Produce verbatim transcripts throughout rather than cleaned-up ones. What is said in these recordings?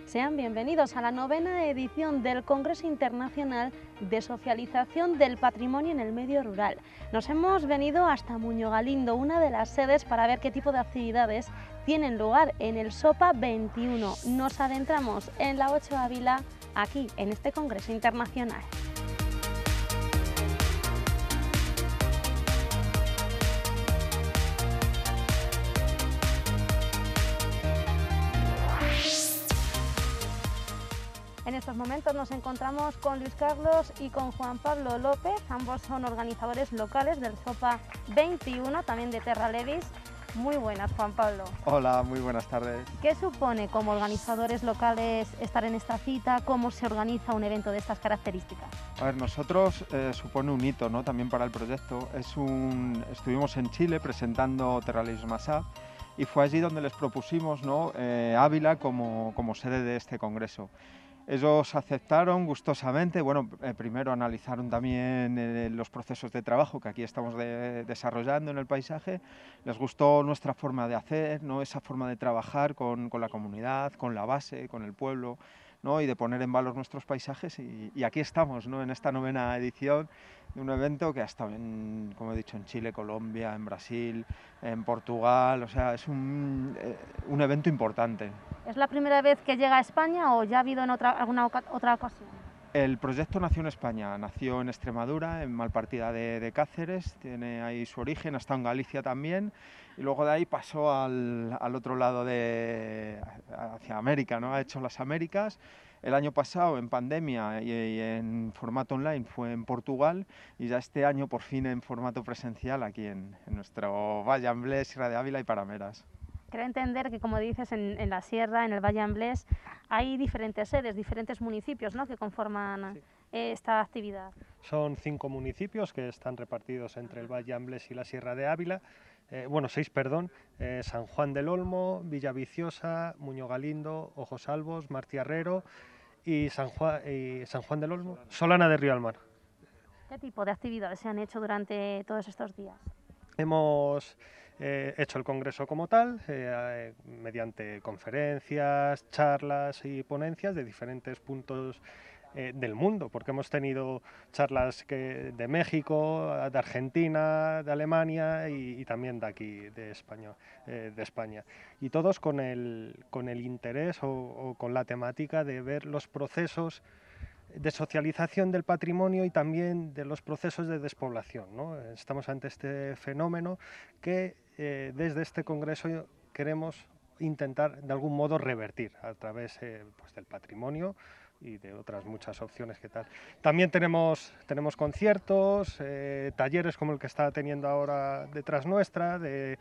Sean bienvenidos a la novena edición del Congreso Internacional de Socialización del Patrimonio en el Medio Rural. Nos hemos venido hasta Muñoz Galindo, una de las sedes, para ver qué tipo de actividades tienen lugar en el SOPA veintiuno. Nos adentramos en la ocho Ávila, aquí en este Congreso Internacional. En estos momentos nos encontramos con Luis Carlos y con Juan Pablo López, ambos son organizadores locales del SOPA veintiuno, también de Terra Levis. Muy buenas, Juan Pablo. Hola, muy buenas tardes. ¿Qué supone como organizadores locales estar en esta cita? ¿Cómo se organiza un evento de estas características? A ver, nosotros eh, supone un hito, ¿no?, también para el proyecto. Es un, estuvimos en Chile presentando Terra Levis Masá y fue allí donde les propusimos, ¿no?, eh, Ávila como, como sede de este congreso. Ellos aceptaron gustosamente. Bueno, eh, primero analizaron también eh, los procesos de trabajo que aquí estamos de, desarrollando en el paisaje. Les gustó nuestra forma de hacer, ¿no?, esa forma de trabajar con, con la comunidad, con la base, con el pueblo, ¿no?, y de poner en valor nuestros paisajes. Y, y aquí estamos, ¿no?, en esta novena edición de un evento que ha estado, en, como he dicho, en Chile, Colombia, en Brasil, en Portugal. O sea, es un, eh, un evento importante. ¿Es la primera vez que llega a España o ya ha habido en otra, alguna oca otra ocasión? El proyecto nació en España, nació en Extremadura, en Malpartida de, de Cáceres, tiene ahí su origen, ha estado en Galicia también, y luego de ahí pasó al, al otro lado, de, hacia América, ¿no? Ha hecho las Américas. El año pasado, en pandemia y, y en formato online, fue en Portugal, y ya este año por fin en formato presencial aquí en, en nuestro Valle Amblés, Sierra de Ávila y Parameras. Quiero entender que, como dices, en, en la sierra, en el Valle Amblés, hay diferentes sedes, diferentes municipios, ¿no?, que conforman sí. esta actividad. Son cinco municipios que están repartidos entre el Valle Amblés y la Sierra de Ávila. Eh, bueno, seis, perdón. Eh, San Juan del Olmo, Villaviciosa, Muñoz Galindo, Ojos Albos, Martiarrero y San Juan, y San Juan del Olmo, Solana de Río Almar. ¿Qué tipo de actividades se han hecho durante todos estos días? Hemos eh, hecho el congreso como tal, eh, mediante conferencias, charlas y ponencias de diferentes puntos eh, del mundo, porque hemos tenido charlas que, de México, de Argentina, de Alemania y, y también de aquí, de España, eh, de España. Y todos con el, con el interés o, o con la temática de ver los procesos de socialización del patrimonio y también de los procesos de despoblación, ¿no? Estamos ante este fenómeno que eh, desde este congreso queremos intentar de algún modo revertir a través eh, pues del patrimonio y de otras muchas opciones que tal. También tenemos, tenemos conciertos, eh, talleres como el que está teniendo ahora detrás nuestra, de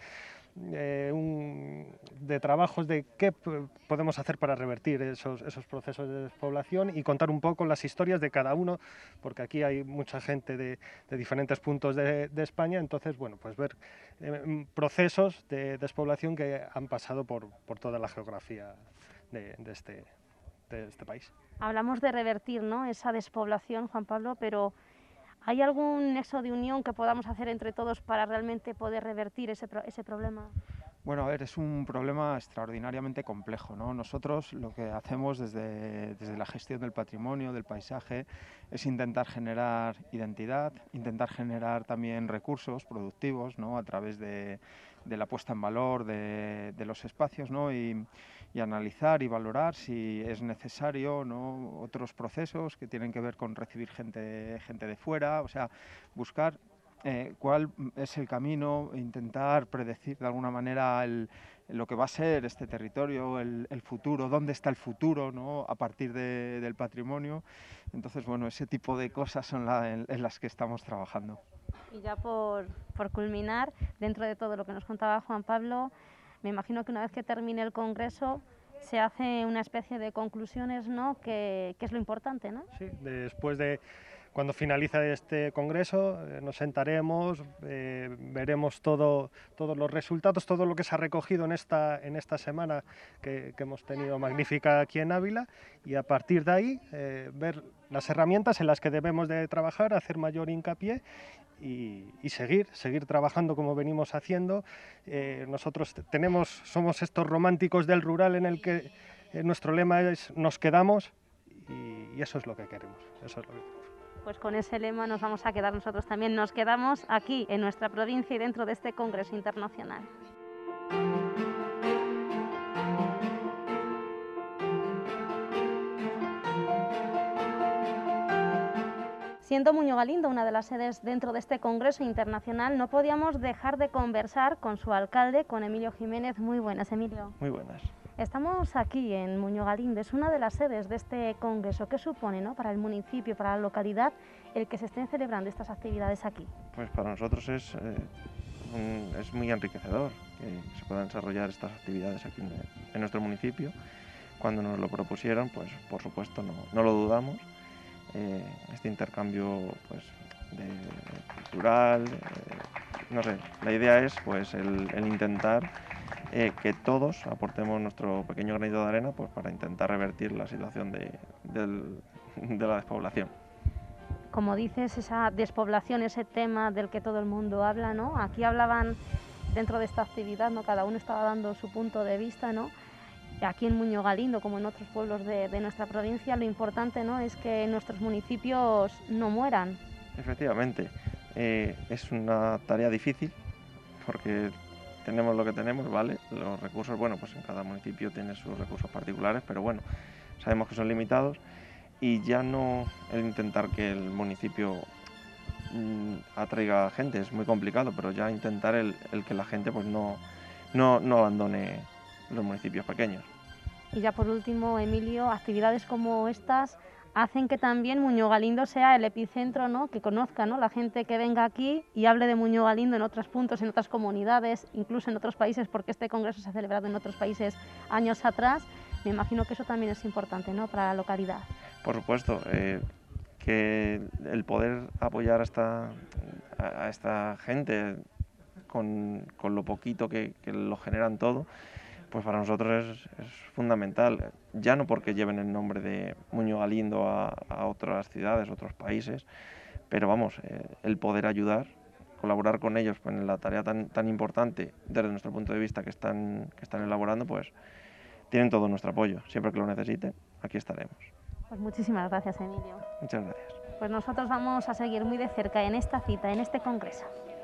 Eh, un, de trabajos de qué podemos hacer para revertir esos, esos procesos de despoblación y contar un poco las historias de cada uno, porque aquí hay mucha gente de, de diferentes puntos de, de España. Entonces, bueno, pues ver eh, procesos de despoblación que han pasado por, por toda la geografía de, de, este, de este país. Hablamos de revertir, ¿no?, esa despoblación, Juan Pablo, pero ¿hay algún nexo de unión que podamos hacer entre todos para realmente poder revertir ese, pro ese problema? Bueno, a ver, es un problema extraordinariamente complejo, ¿no? Nosotros lo que hacemos desde, desde la gestión del patrimonio, del paisaje, es intentar generar identidad, intentar generar también recursos productivos, ¿no?, a través de, de la puesta en valor de, de los espacios, ¿no?, y, y analizar y valorar si es necesario, ¿no?, otros procesos que tienen que ver con recibir gente, gente de fuera, o sea, buscar Eh, cuál es el camino, intentar predecir de alguna manera el, lo que va a ser este territorio, el, el futuro, dónde está el futuro, ¿no?, a partir de, del patrimonio. Entonces, bueno, ese tipo de cosas son la, en, en las que estamos trabajando. Y ya por, por culminar, dentro de todo lo que nos contaba Juan Pablo, me imagino que una vez que termine el congreso se hace una especie de conclusiones, ¿no?, que, que es lo importante, ¿no? Sí, después de cuando finalice este congreso eh, nos sentaremos, eh, veremos todo, todos los resultados, todo lo que se ha recogido en esta, en esta semana que, que hemos tenido magnífica aquí en Ávila, y a partir de ahí eh, ver las herramientas en las que debemos de trabajar, hacer mayor hincapié y, y seguir, seguir trabajando como venimos haciendo. Eh, nosotros tenemos, somos estos románticos del rural en el que eh, nuestro lema es nos quedamos y, y eso es lo que queremos, eso es lo que queremos. Pues con ese lema nos vamos a quedar nosotros también, nos quedamos aquí en nuestra provincia y dentro de este Congreso Internacional. Siendo Muñoz Galindo una de las sedes dentro de este Congreso Internacional, no podíamos dejar de conversar con su alcalde, con Emilio Jiménez. Muy buenas, Emilio. Muy buenas. Estamos aquí en Muñoz Galindo, es una de las sedes de este Congreso. ¿Qué supone, ¿no?, para el municipio, para la localidad, el que se estén celebrando estas actividades aquí? Pues para nosotros es, eh, un, es muy enriquecedor que se puedan desarrollar estas actividades aquí en, en nuestro municipio. Cuando nos lo propusieron, pues por supuesto no, no lo dudamos. Eh, este intercambio pues, de, cultural, eh, no sé, la idea es pues el, el intentar eh, que todos aportemos nuestro pequeño granito de arena pues, para intentar revertir la situación de, del, de la despoblación. Como dices, esa despoblación, ese tema del que todo el mundo habla, ¿no? Aquí hablaban dentro de esta actividad, ¿no? Cada uno estaba dando su punto de vista, ¿no? Aquí en Muñoz Galindo, como en otros pueblos de, de nuestra provincia, lo importante, ¿no?, es que nuestros municipios no mueran. Efectivamente, eh, es una tarea difícil porque tenemos lo que tenemos, ¿vale? Los recursos, bueno, pues en cada municipio tiene sus recursos particulares, pero bueno, sabemos que son limitados y ya no el intentar que el municipio mmm, atraiga gente es muy complicado, pero ya intentar el, el que la gente pues no, no, no abandone los municipios pequeños. Y ya por último, Emilio, actividades como estas hacen que también Muñoz Galindo sea el epicentro, ¿no?, que conozca, ¿no?, la gente que venga aquí y hable de Muñoz Galindo en otros puntos, en otras comunidades, incluso en otros países, porque este congreso se ha celebrado en otros países años atrás. Me imagino que eso también es importante, ¿no?, para la localidad. Por supuesto, eh, que el poder apoyar a esta, a esta gente con, con lo poquito que, que lo generan todo, pues para nosotros es, es fundamental, ya no porque lleven el nombre de Muñoz Galindo a, a otras ciudades, otros países, pero vamos, eh, el poder ayudar, colaborar con ellos pues, en la tarea tan, tan importante desde nuestro punto de vista que están, que están elaborando, pues tienen todo nuestro apoyo. Siempre que lo necesiten, aquí estaremos. Pues muchísimas gracias, Emilio. Muchas gracias. Pues nosotros vamos a seguir muy de cerca en esta cita, en este congreso.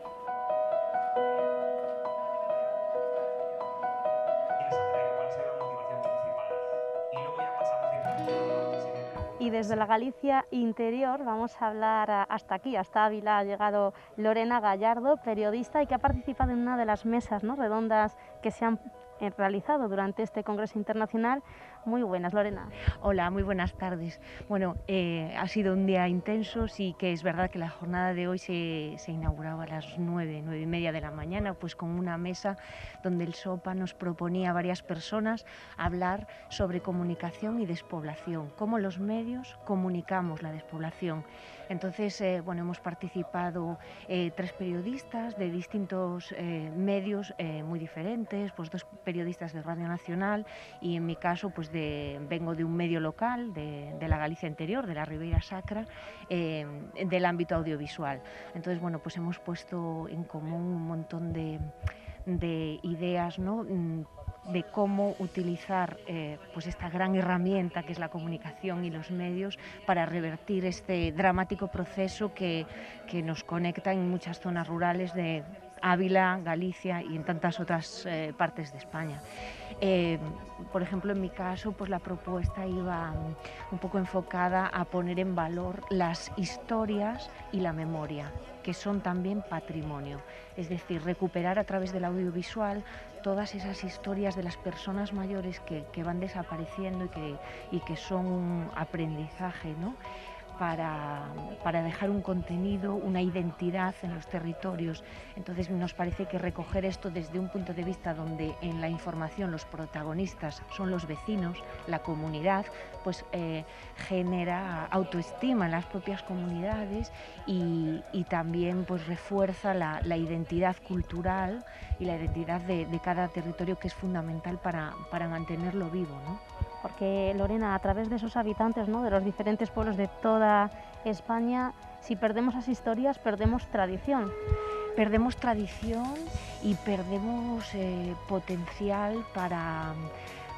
Y desde la Galicia interior vamos a hablar hasta aquí, hasta Ávila ha llegado Lorena Gallardo, periodista y que ha participado en una de las mesas, ¿no?, redondas que se han realizado durante este Congreso Internacional. Muy buenas, Lorena. Hola, muy buenas tardes. Bueno, eh, ha sido un día intenso, sí que es verdad que la jornada de hoy se, se inauguraba a las nueve, nueve y media de la mañana, pues con una mesa donde el SOPA nos proponía a varias personas hablar sobre comunicación y despoblación, cómo los medios comunicamos la despoblación. Entonces, eh, bueno, hemos participado eh, tres periodistas de distintos eh, medios eh, muy diferentes, pues dos periodistas de Radio Nacional y en mi caso pues de, vengo de un medio local, de, de la Galicia interior, de la Ribeira Sacra, eh, del ámbito audiovisual. Entonces, bueno, pues hemos puesto en común un montón de, de ideas, ¿no?, de cómo utilizar eh, pues esta gran herramienta que es la comunicación y los medios para revertir este dramático proceso que, que nos conecta en muchas zonas rurales de Ávila, Galicia y en tantas otras eh, partes de España. Eh, por ejemplo, en mi caso, pues la propuesta iba un poco enfocada a poner en valor las historias y la memoria, que son también patrimonio, es decir, recuperar a través del audiovisual todas esas historias de las personas mayores que, que van desapareciendo y que, y que son un aprendizaje, ¿no?, para, para dejar un contenido, una identidad en los territorios. Entonces nos parece que recoger esto desde un punto de vista donde en la información los protagonistas son los vecinos, la comunidad, pues eh, genera autoestima en las propias comunidades y, y también pues refuerza la, la identidad cultural y la identidad de, de cada territorio, que es fundamental para, para mantenerlo vivo, ¿no? Porque, Lorena, a través de esos habitantes, ¿no?, de los diferentes pueblos de toda España, si perdemos las historias, perdemos tradición. Perdemos tradición y perdemos eh, potencial para,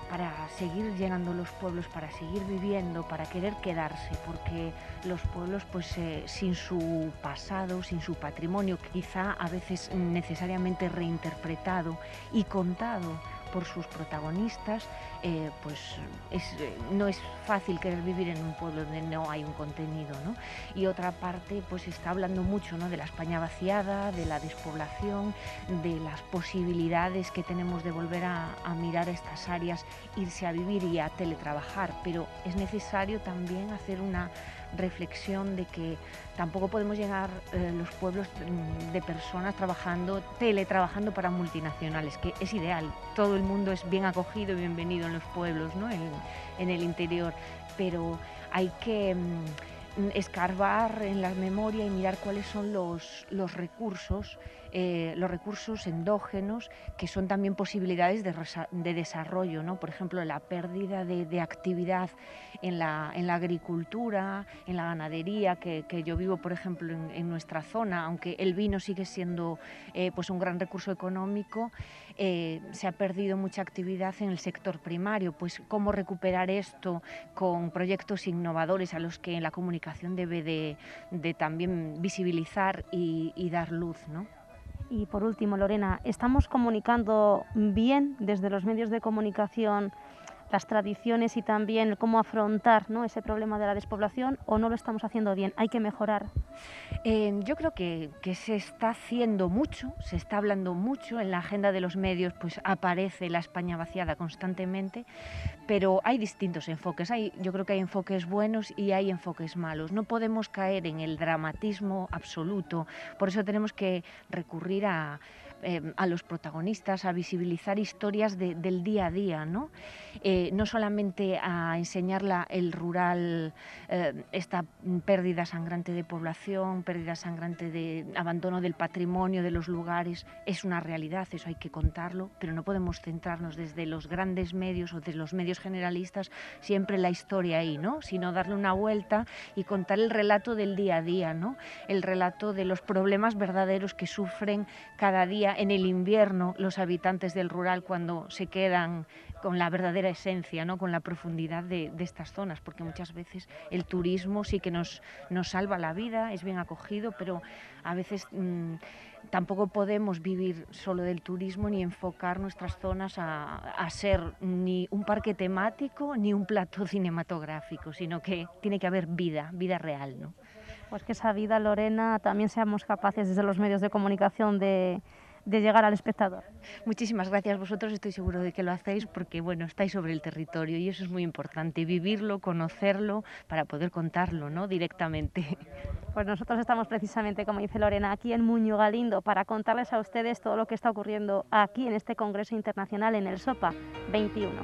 para seguir llenando los pueblos, para seguir viviendo, para querer quedarse, porque los pueblos, pues eh, sin su pasado, sin su patrimonio, quizá a veces necesariamente reinterpretado y contado por sus protagonistas, eh, pues es, no es fácil querer vivir en un pueblo donde no hay un contenido, ¿no? Y otra parte, pues está hablando mucho, ¿no?, de la España vaciada, de la despoblación, de las posibilidades que tenemos de volver a, a mirar estas áreas, irse a vivir y a teletrabajar, pero es necesario también hacer una reflexión de que tampoco podemos llenar eh, los pueblos de personas trabajando, teletrabajando para multinacionales, que es ideal, todo el mundo es bien acogido y bienvenido en los pueblos, ¿no?, en, en el interior, pero hay que mm, escarbar en la memoria y mirar cuáles son los, los recursos, eh, los recursos endógenos, que son también posibilidades de, de desarrollo, ¿no? Por ejemplo, la pérdida de, de actividad en la, en la agricultura, en la ganadería, que, que yo vivo, por ejemplo, en, en nuestra zona, aunque el vino sigue siendo eh, pues un gran recurso económico, eh, se ha perdido mucha actividad en el sector primario. Pues cómo recuperar esto con proyectos innovadores a los que la comunicación debe de, de también visibilizar y, y dar luz, ¿no? Y por último, Lorena, ¿estamos comunicando bien desde los medios de comunicación las tradiciones y también cómo afrontar, ¿no?, ese problema de la despoblación, o no lo estamos haciendo bien? ¿Hay que mejorar? Eh, yo creo que, que se está haciendo mucho, se está hablando mucho, en la agenda de los medios pues aparece la España vaciada constantemente, pero hay distintos enfoques. Hay, yo creo que hay enfoques buenos y hay enfoques malos. No podemos caer en el dramatismo absoluto, por eso tenemos que recurrir a, eh, a los protagonistas, a visibilizar historias de, del día a día, ¿no? Eh, no solamente a enseñar la, el rural, eh, esta pérdida sangrante de población, pérdida sangrante de abandono del patrimonio, de los lugares, es una realidad, eso hay que contarlo, pero no podemos centrarnos desde los grandes medios o desde los medios generalistas siempre la historia ahí, ¿no?, sino darle una vuelta y contar el relato del día a día, ¿no?, el relato de los problemas verdaderos que sufren cada día en el invierno los habitantes del rural cuando se quedan con la verdadera esencia, ¿no?, con la profundidad de, de estas zonas, porque muchas veces el turismo sí que nos, nos salva la vida, es bien acogido, pero a veces mmm, tampoco podemos vivir solo del turismo ni enfocar nuestras zonas a, a ser ni un parque temático ni un plató cinematográfico, sino que tiene que haber vida, vida real, ¿no? Pues que esa vida, Lorena, también seamos capaces desde los medios de comunicación de, de llegar al espectador. Muchísimas gracias. Vosotros estoy seguro de que lo hacéis porque, bueno, estáis sobre el territorio y eso es muy importante, vivirlo, conocerlo para poder contarlo, ¿no?, directamente. Pues nosotros estamos precisamente, como dice Lorena, aquí en Muñoz Galindo para contarles a ustedes todo lo que está ocurriendo aquí en este Congreso Internacional en el SOPA veintiuno.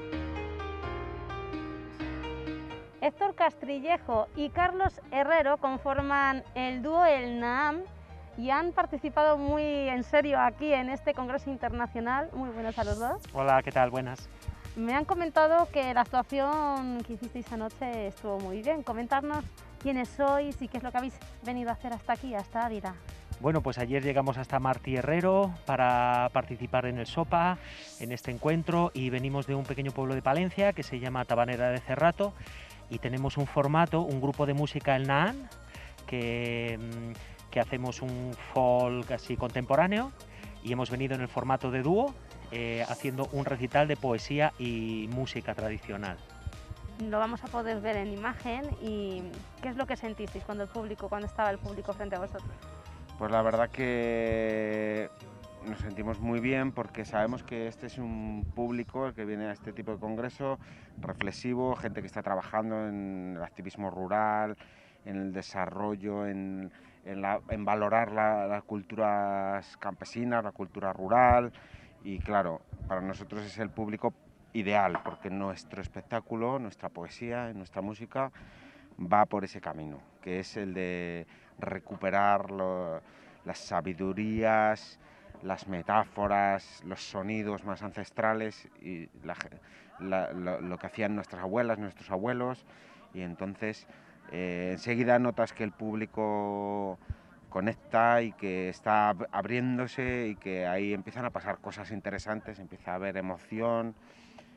Héctor Castrillejo y Carlos Herrero conforman el dúo El Naam y han participado muy en serio aquí en este Congreso Internacional. Muy buenas a los dos. Hola, ¿qué tal? Buenas. Me han comentado que la actuación que hicisteis anoche estuvo muy bien. Comentarnos quiénes sois y qué es lo que habéis venido a hacer hasta aquí, hasta Ávila. Bueno, pues ayer llegamos hasta Martí Herrero para participar en el SOPA, en este encuentro, y venimos de un pequeño pueblo de Palencia que se llama Tabanera de Cerrato, y tenemos un formato, un grupo de música, el Naam, que, que hacemos un folk así contemporáneo, y hemos venido en el formato de dúo, eh, haciendo un recital de poesía y música tradicional. Lo vamos a poder ver en imagen. ¿Y qué es lo que sentisteis cuando el público, cuando estaba el público frente a vosotros? Pues la verdad que nos sentimos muy bien porque sabemos que este es un público el que viene a este tipo de congreso reflexivo, gente que está trabajando en el activismo rural, en el desarrollo, en, en, la, en valorar la, las culturas campesinas, la cultura rural, y claro, para nosotros es el público ideal porque nuestro espectáculo, nuestra poesía, nuestra música va por ese camino, que es el de recuperar lo, las sabidurías, las metáforas, los sonidos más ancestrales y la, la, lo, lo que hacían nuestras abuelas, nuestros abuelos, y entonces eh, enseguida notas que el público conecta y que está abriéndose y que ahí empiezan a pasar cosas interesantes, empieza a haber emoción,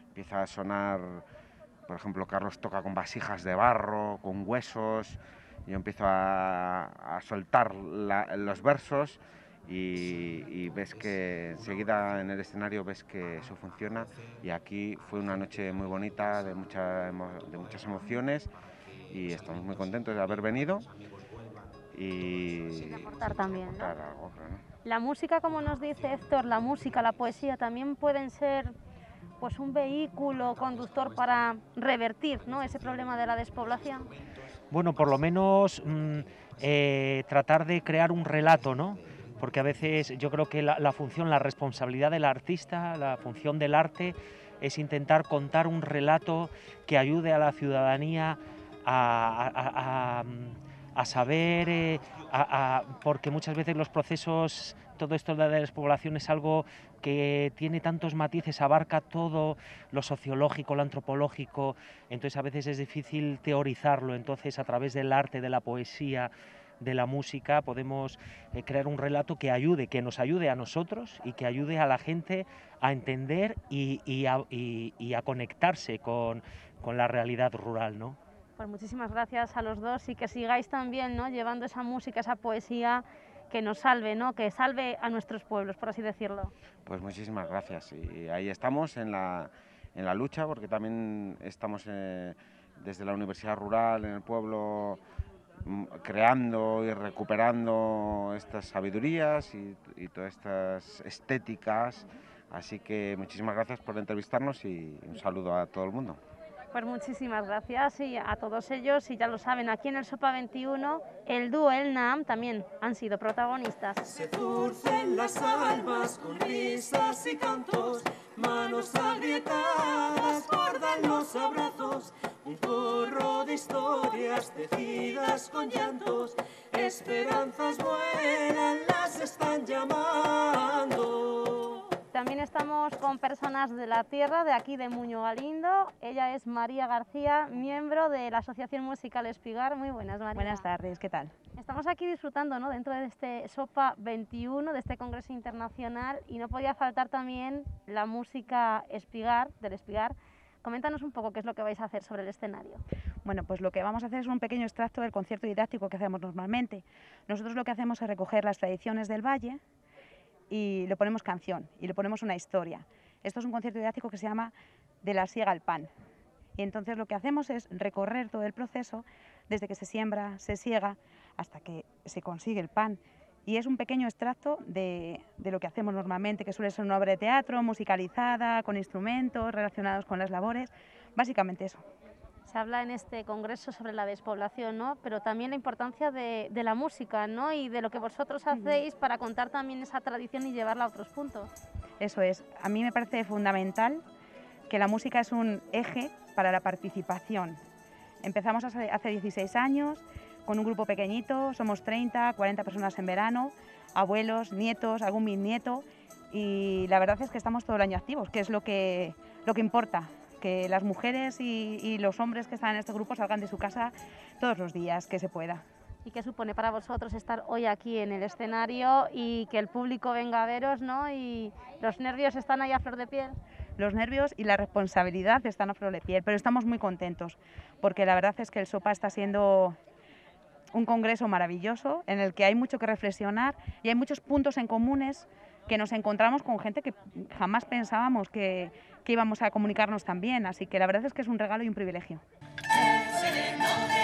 empieza a sonar, por ejemplo, Carlos toca con vasijas de barro, con huesos, yo empiezo a, a soltar la, los versos y, y ves que enseguida en el escenario ves que eso funciona, y aquí fue una noche muy bonita, de, mucha, de muchas emociones, y estamos muy contentos de haber venido y de aportar también, ¿no? aportar algo, ¿no? La música, como nos dice Héctor, la música, la poesía también pueden ser pues un vehículo conductor para revertir, ¿no?, ese problema de la despoblación. Bueno, por lo menos mmm, eh, tratar de crear un relato, ¿no? Porque a veces yo creo que la, la función, la responsabilidad del artista, la función del arte es intentar contar un relato que ayude a la ciudadanía a, a, a, a saber, eh, a, a, porque muchas veces los procesos, todo esto de la despoblación es algo que tiene tantos matices, abarca todo lo sociológico, lo antropológico, entonces a veces es difícil teorizarlo, entonces a través del arte, de la poesía, de la música, podemos eh, crear un relato que ayude, que nos ayude a nosotros y que ayude a la gente a entender y, y, a, y, y a conectarse con, con la realidad rural, ¿no? Pues muchísimas gracias a los dos y que sigáis también, ¿no?, llevando esa música, esa poesía que nos salve, ¿no?, que salve a nuestros pueblos, por así decirlo. Pues muchísimas gracias, y ahí estamos en la, en la lucha, porque también estamos eh, desde la Universidad Rural en el pueblo creando y recuperando estas sabidurías y, y todas estas estéticas, así que muchísimas gracias por entrevistarnos y un saludo a todo el mundo. Pues muchísimas gracias y a todos ellos, y ya lo saben, aquí en el Sopa veintiuno el dúo El Naam también han sido protagonistas. Se zurcen las almas con risas y cantos, manos agrietadas guardan los abrazos, un corro de historias tejidas con llantos, esperanzas vuelan, las están llamando. También estamos con personas de la tierra, de aquí de Muño Galindo. Ella es María García, miembro de la Asociación Musical Espigar. Muy buenas, María. Buenas tardes, ¿qué tal? Estamos aquí disfrutando, ¿no?, dentro de este Sopa veintiuno, de este Congreso Internacional, y no podía faltar también la música Espigar, del Espigar. Coméntanos un poco qué es lo que vais a hacer sobre el escenario. Bueno, pues lo que vamos a hacer es un pequeño extracto del concierto didáctico que hacemos normalmente. Nosotros lo que hacemos es recoger las tradiciones del valle y le ponemos canción y le ponemos una historia. Esto es un concierto didáctico que se llama De la siega al pan. Y entonces lo que hacemos es recorrer todo el proceso desde que se siembra, se siega, hasta que se consigue el pan. Y es un pequeño extracto de, de lo que hacemos normalmente, que suele ser una obra de teatro musicalizada, con instrumentos relacionados con las labores, básicamente eso. Se habla en este congreso sobre la despoblación, ¿no?, pero también la importancia de, de la música, ¿no?, y de lo que vosotros hacéis para contar también esa tradición y llevarla a otros puntos. Eso es. A mí me parece fundamental que la música es un eje para la participación. Empezamos hace, hace dieciséis años con un grupo pequeñito, somos treinta, cuarenta personas en verano, abuelos, nietos, algún bisnieto, y la verdad es que estamos todo el año activos, que es lo que, lo que importa. Que las mujeres y, y los hombres que están en este grupo salgan de su casa todos los días que se pueda. ¿Y qué supone para vosotros estar hoy aquí en el escenario y que el público venga a veros, ¿no?, y los nervios están ahí a flor de piel? Los nervios y la responsabilidad están a flor de piel, pero estamos muy contentos porque la verdad es que el Sopa está siendo un congreso maravilloso en el que hay mucho que reflexionar y hay muchos puntos en comunes, que nos encontramos con gente que jamás pensábamos que, que íbamos a comunicarnos tan bien, así que la verdad es que es un regalo y un privilegio.